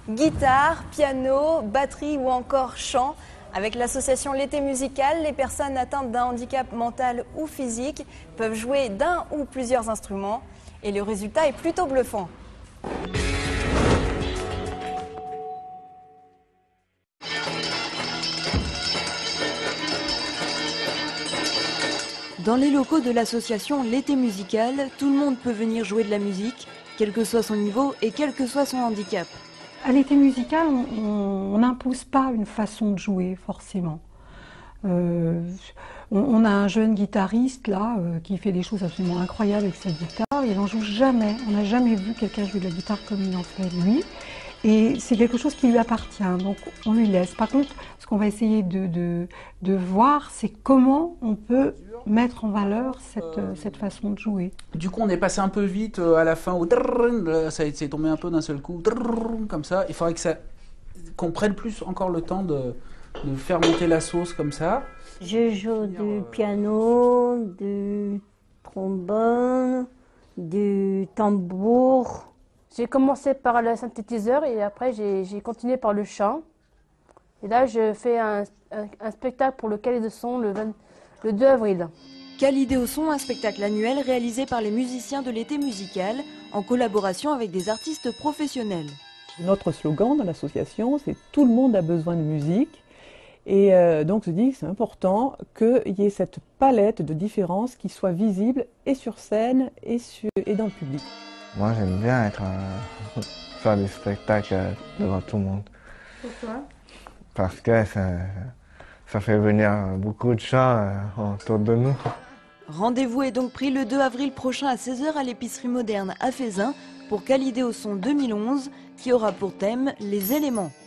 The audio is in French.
Guitare, piano, batterie ou encore chant. Avec l'association L'été musical, les personnes atteintes d'un handicap mental ou physique peuvent jouer d'un ou plusieurs instruments et le résultat est plutôt bluffant. Dans les locaux de l'association L'été musical, tout le monde peut venir jouer de la musique, quel que soit son niveau et quel que soit son handicap. À l'été musical, on n'impose pas une façon de jouer forcément. On a un jeune guitariste là qui fait des choses absolument incroyables avec sa guitare. Il n'en joue jamais. On n'a jamais vu quelqu'un jouer de la guitare comme il en fait lui. Et c'est quelque chose qui lui appartient, donc on lui laisse. Par contre, ce qu'on va essayer de voir, c'est comment on peut mettre en valeur cette façon de jouer. Du coup, on est passé un peu vite à la fin, où ça s'est tombé un peu d'un seul coup, comme ça. Il faudrait qu'on prenne plus encore le temps de faire monter la sauce comme ça. Je joue du piano, du trombone, du tambour. J'ai commencé par le synthétiseur et après j'ai continué par le chant. Et là, je fais un spectacle pour le Cahier de Son le 2 avril. Calidé au son, un spectacle annuel réalisé par les musiciens de l'été musical en collaboration avec des artistes professionnels. Notre slogan dans l'association, c'est « Tout le monde a besoin de musique ». Et donc je dis que c'est important qu'il y ait cette palette de différences qui soit visible et sur scène et dans le public. Moi j'aime bien faire des spectacles devant tout le monde. Pourquoi? Parce que ça fait venir beaucoup de gens autour de nous. Rendez-vous est donc pris le 2 avril prochain à 16h à l'épicerie moderne à Faisin pour Calidé au son 2011 qui aura pour thème les éléments.